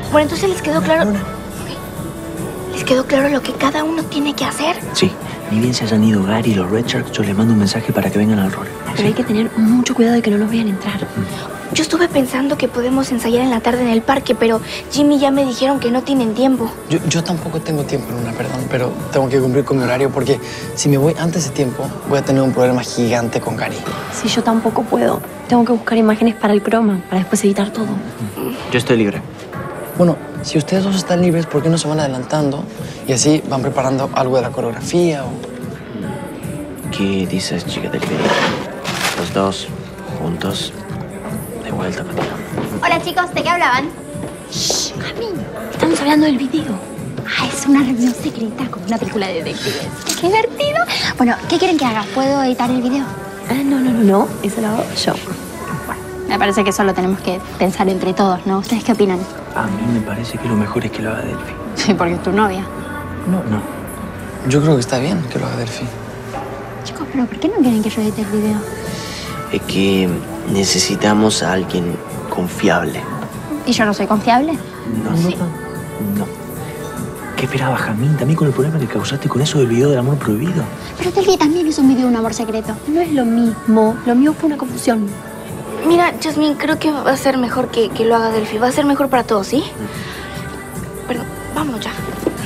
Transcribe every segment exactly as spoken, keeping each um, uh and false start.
Bueno, entonces les quedó claro... Okay. ¿Les quedó claro lo que cada uno tiene que hacer? Sí. Ni bien se hayan ido Gary y los Red Sharks, yo les mando un mensaje para que vengan al rol. Pero ¿sí? Hay que tener mucho cuidado de que no nos vean entrar. Mm. Yo estuve pensando que podemos ensayar en la tarde en el parque, pero Jimmy y ya me dijeron que no tienen tiempo. Yo, yo tampoco tengo tiempo, Luna, perdón, pero tengo que cumplir con mi horario porque si me voy antes de tiempo, voy a tener un problema gigante con Gary. Sí, yo tampoco puedo. Tengo que buscar imágenes para el croma, para después editar todo. Mm. Yo estoy libre. Bueno, si ustedes dos están libres, ¿por qué no se van adelantando? Y así van preparando algo de la coreografía o... ¿Qué dices, chica del video? Los dos, juntos, de vuelta contigo. Hola, chicos, ¿de qué hablaban? Shh, Cami, estamos hablando del video. Ah, es una reunión secreta como una película de detectives. ¡Qué divertido! Bueno, ¿qué quieren que haga? ¿Puedo editar el video? Ah, no, no, no, no. Eso lo hago yo. Bueno, me parece que eso lo tenemos que pensar entre todos, ¿no? ¿Ustedes qué opinan? A mí me parece que lo mejor es que lo haga Delphi. Sí, porque es tu novia. No, no. Yo creo que está bien que lo haga Delphi. Chicos, ¿pero por qué no quieren que yo edite el video? Es que necesitamos a alguien confiable. ¿Y yo no soy confiable? No, sí. no. ¿Qué esperaba, Jamín? También con el problema que causaste con eso del video del amor prohibido. Pero Delphi también hizo un video de un amor secreto. No es lo mismo. Lo mío fue una confusión. Mira, Jasmine, creo que va a ser mejor que, que lo haga Delphi. Va a ser mejor para todos, ¿sí? Mm. Perdón, vámonos ya.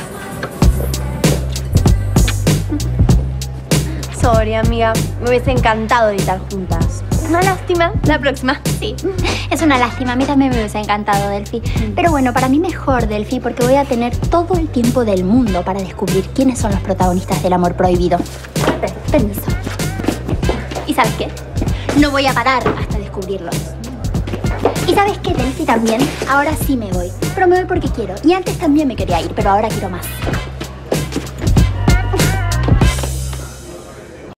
Sorry, amiga. Me hubiese encantado editar juntas. Una lástima. La próxima. Sí. Es una lástima. A mí también me hubiese encantado, Delphi. Pero bueno, para mí mejor, Delphi, porque voy a tener todo el tiempo del mundo para descubrir quiénes son los protagonistas del amor prohibido. Permiso. ¿Y sabes qué? No voy a parar hasta descubrirlos. ¿Y sabes qué, Delphi, también? Ahora sí me voy. Pero me voy porque quiero. Y antes también me quería ir, pero ahora quiero más.